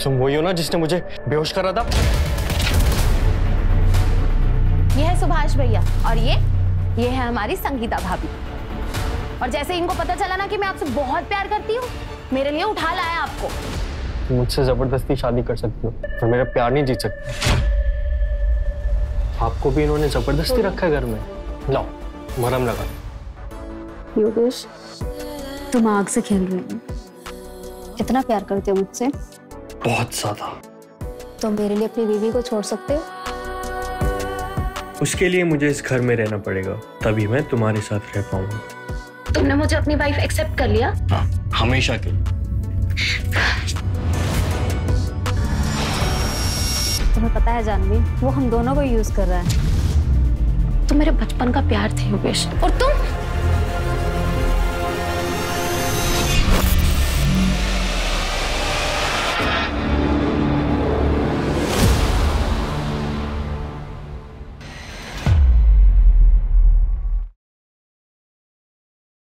तुम वही हो ना जिसने मुझे बेहोश करा था? ये है सुभाष भैया और ये है हमारी संगीता भाभी। और जैसे इनको पता चला ना कि मैं आपसे बहुत प्यार करती हूँ, मेरे लिए उठा लाया आपको। तुम मुझसे जबरदस्ती शादी कर सकती हो पर मेरा प्यार नहीं जीत सकती। आपको भी इन्होंने जबरदस्ती रखा है घर में। लाओ मरहम लगा। योगेश, तुम आग से खेल रहे हो। कितना प्यार करते हो मुझसे? बहुत ज्यादा। तो मेरे लिए अपनी बीवी को छोड़ सकते हो? उसके लिए मुझे इस घर में रहना पड़ेगा, तभी मैं तुम्हारे साथ रह पाऊंगा। तुमने मुझे अपनी वाइफ एक्सेप्ट कर लिया? हाँ, हमेशा के लिए। तुम्हें पता है जानवी, वो हम दोनों को यूज कर रहा है। तुम मेरे बचपन का प्यार थे योगेश, और तुम